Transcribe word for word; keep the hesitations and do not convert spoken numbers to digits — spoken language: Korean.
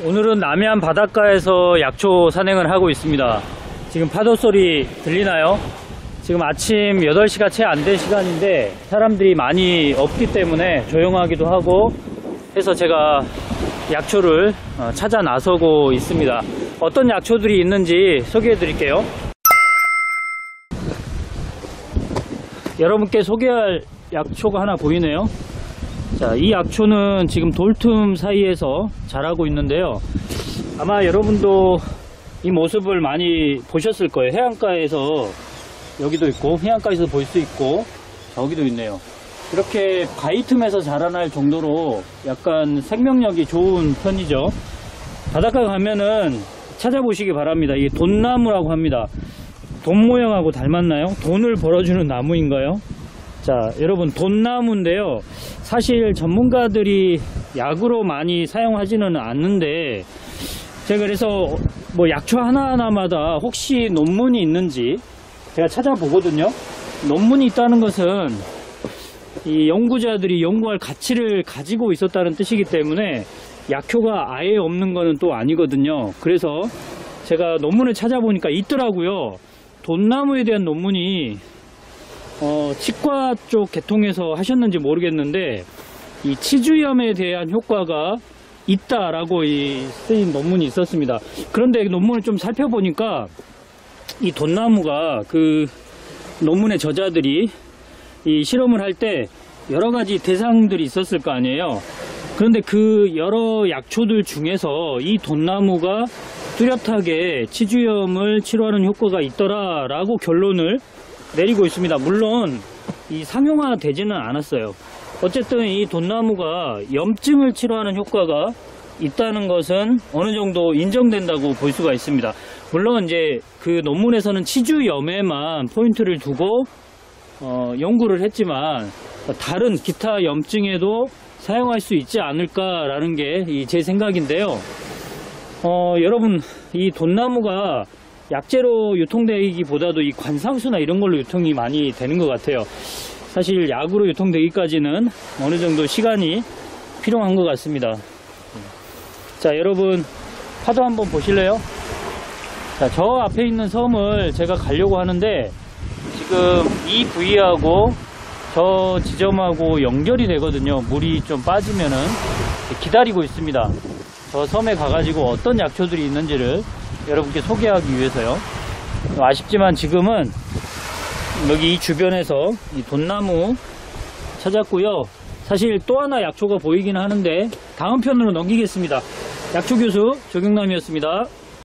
오늘은 남해안 바닷가에서 약초 산행을 하고 있습니다. 지금 파도 소리 들리나요? 지금 아침 여덟 시가 채 안 된 시간인데 사람들이 많이 없기 때문에 조용하기도 하고 해서 제가 약초를 찾아 나서고 있습니다. 어떤 약초들이 있는지 소개해 드릴게요. 여러분께 소개할 약초가 하나 보이네요. 자, 이 약초는 지금 돌틈 사이에서 자라고 있는데요. 아마 여러분도 이 모습을 많이 보셨을 거예요. 해안가에서 여기도 있고 해안가에서 볼 수 있고 저기도 있네요. 이렇게 바위 틈에서 자라날 정도로 약간 생명력이 좋은 편이죠. 바닷가 가면은 찾아보시기 바랍니다. 이게 돈나무라고 합니다. 돈 모양하고 닮았나요? 돈을 벌어주는 나무인가요? 자, 여러분, 돈나무인데요. 사실 전문가들이 약으로 많이 사용하지는 않는데 제가 그래서 뭐 약초 하나하나마다 혹시 논문이 있는지 제가 찾아보거든요. 논문이 있다는 것은 이 연구자들이 연구할 가치를 가지고 있었다는 뜻이기 때문에 약효가 아예 없는 거는 또 아니거든요. 그래서 제가 논문을 찾아보니까 있더라고요. 돈나무에 대한 논문이 어, 치과 쪽 계통에서 하셨는지 모르겠는데 이 치주염에 대한 효과가 있다라고 이 쓰인 논문이 있었습니다. 그런데 논문을 좀 살펴보니까 이 돈나무가 그 논문의 저자들이 이 실험을 할 때 여러 가지 대상들이 있었을 거 아니에요. 그런데 그 여러 약초들 중에서 이 돈나무가 뚜렷하게 치주염을 치료하는 효과가 있더라라고 결론을 내리고 있습니다. 물론 이 상용화 되지는 않았어요. 어쨌든 이 돈나무가 염증을 치료하는 효과가 있다는 것은 어느 정도 인정된다고 볼 수가 있습니다. 물론 이제 그 논문에서는 치주염에만 포인트를 두고 어, 연구를 했지만 다른 기타 염증에도 사용할 수 있지 않을까라는 게 제 생각인데요. 어, 여러분, 이 돈나무가 약재로 유통되기보다도 이 관상수나 이런 걸로 유통이 많이 되는 것 같아요. 사실 약으로 유통되기까지는 어느 정도 시간이 필요한 것 같습니다. 자, 여러분, 파도 한번 보실래요? 자, 저 앞에 있는 섬을 제가 가려고 하는데 지금 이 부위하고 저 지점하고 연결이 되거든요. 물이 좀 빠지면은 기다리고 있습니다. 저 섬에 가가지고 어떤 약초들이 있는지를 여러분께 소개하기 위해서요. 아쉽지만 지금은 여기 이 주변에서 이 돈나무 찾았고요. 사실 또 하나 약초가 보이긴 하는데 다음 편으로 넘기겠습니다. 약초 교수 조경남이었습니다.